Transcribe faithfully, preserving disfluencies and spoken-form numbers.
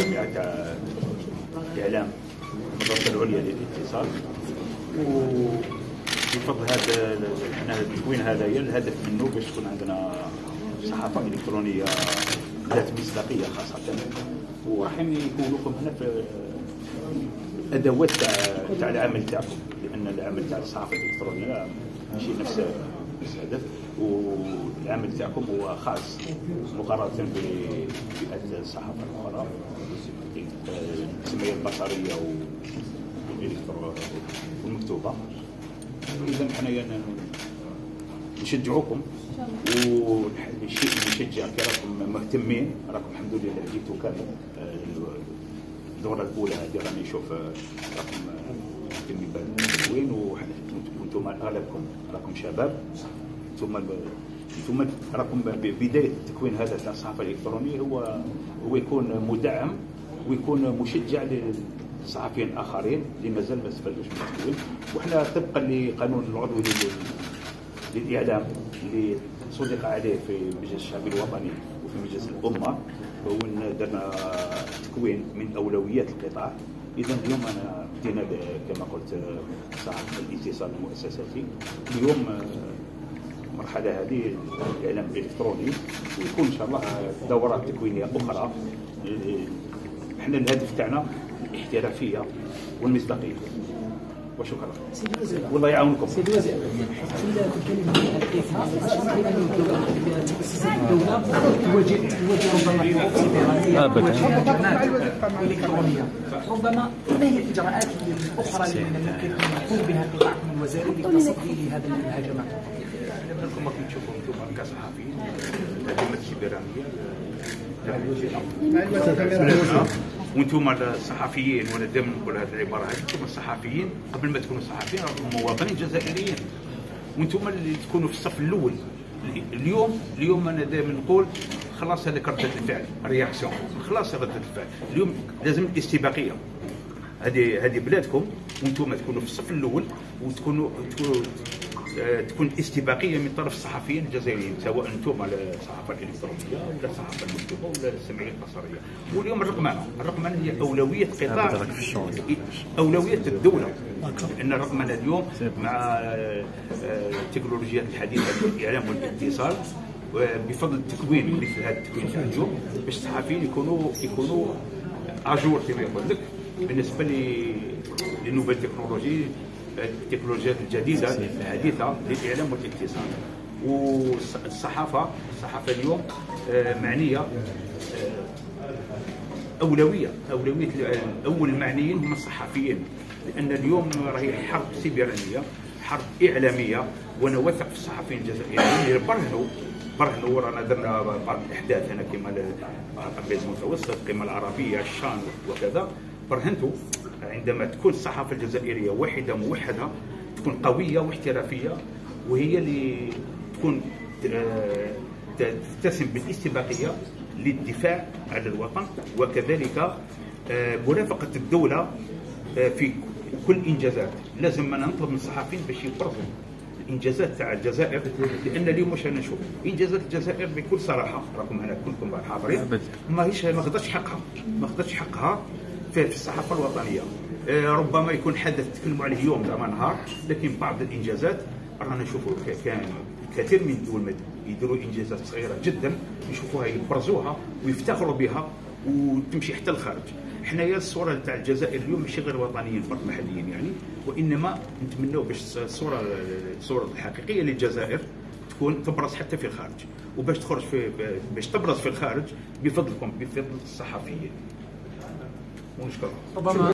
الجامعه تاع الاعلام المدرسه العليا للاتصال. وبفضل هذا احنا التكوين هذايا الهدف منه باش تكون عندنا صحافه الكترونيه ذات مصداقيه خاصه، وراح يكون لكم هنا في ادوات تاع تاع العمل تاعكم، لان العمل تاع الصحافه الالكترونيه ماشي نفس الهدف، والعمل تاعكم هو خاص مقارنه بفئات الصحافه الاخرى، التنميه البصريه والمكتوبه. اذا حنايا نشجعوكم، والشيء اللي نشجع كي راكم مهتمين، راكم الحمد لله جيتوا كامل الدوره الاولى هذه، راني نشوف راكم مهتمين بالتكوين، وانتم اغلبكم راكم شباب، ثم ثم راكم بدايه تكوين هذا تاع الصحافه الالكترونيه هو هو يكون مدعم ويكون مشجع للصحفيين الاخرين اللي مازال ما استفادوش من التكوين. وحنا طبقا لقانون العضوي للاعلام اللي صدق عليه في المجلس الشعبي الوطني وفي مجلس الامه، وان درنا تكوين من اولويات القطاع. اذا اليوم انا بدينا كما قلت صحافه الاتصال المؤسساتي اليوم المرحله هذه الاعلام الالكتروني، ويكون ان شاء الله دورات تكوينيه اخرى. احنا الهدف تاعنا الاحترافيه والمصداقيه. وشكرا. والله يعاونكم. سيدي الوزير، إلا الكلمة الإثراء الدولة تواجه تواجه ربما الإلكترونية، ربما ما هي الإجراءات الأخرى اللي ممكن يقوم بها قطاعكم الوزاري للتصدي لهذه الهجمات؟ لكم راكم تشوفوا انتم كصحفيين الهجمات السيبرانيه، وانتم الصحفيين، وانا دائما نقول هذه العباره هذه، انتم الصحفيين قبل ما تكونوا صحفيين راكم مواطنين جزائريين، وانتم اللي تكونوا في الصف الاول. اليوم اليوم انا دائما نقول خلاص هذاك رده الفعل، رياكسيون، خلاص رده الفعل. اليوم لازم الاستباقيه. هذه هذه بلادكم، وانتم تكونوا في الصف الاول، وتكونوا تكونوا تكون استباقيه من طرف الصحفيين الجزائريين، سواء انتم على الصحافه الالكترونيه ولا الصحافه المكتوبه ولا السمعيه البصريه. واليوم الرقمنه، الرقمنه هي اولويه قطاع، اولويه الدوله، لان الرقمنه اليوم مع التكنولوجيات الحديثه في الاعلام والاتصال، بفضل التكوين مثل هذا التكوين تاع اليوم، باش الصحفيين يكونوا يكونوا اجور كما يقول لك بالنسبه للنوبل تكنولوجي، التكنولوجيات الجديده الحديثه للاعلام والاتصال. والصحافه الصحافه اليوم معنيه اولويه اولويه اول المعنيين هم الصحفيين، لان اليوم راهي حرب سيبرانيه، حرب اعلاميه، وانا واثق في الصحفيين الجزائريين اللي برهنوا برهنوا رانا درنا بعض الاحداث هنا كما الابيض المتوسط، كما العربيه، الشام وكذا. برهنتوا عندما تكون الصحافه الجزائريه واحده موحده، تكون قويه واحترافيه، وهي اللي تكون تتسم بالاستباقيه للدفاع عن الوطن، وكذلك مرافقه الدوله في كل انجازات. لازم انا نطلب من الصحفيين باش يبرزوا الانجازات تاع الجزائر، لان اليوم واش انا نشوف انجازات الجزائر بكل صراحه، راكم هنا كلكم حاضرين، ما هيش ما خدتش حقها ما خدتش حقها في الصحافه الوطنيه. ربما يكون حدث تكلموا عليه يوم زعما نهار، لكن بعض الانجازات رانا نشوفوا كان كثير من الدول يديروا انجازات صغيره جدا، يشوفوها يبرزوها ويفتخروا بها وتمشي حتى الخارج. حنايا الصوره تاع الجزائر اليوم ماشي غير وطنيين فقط محليين يعني، وانما نتمنوا باش الصوره الصوره الحقيقيه للجزائر تكون تبرز حتى في الخارج، وباش تخرج في باش تبرز في الخارج بفضلكم، بفضل الصحفيين. ونشكركم.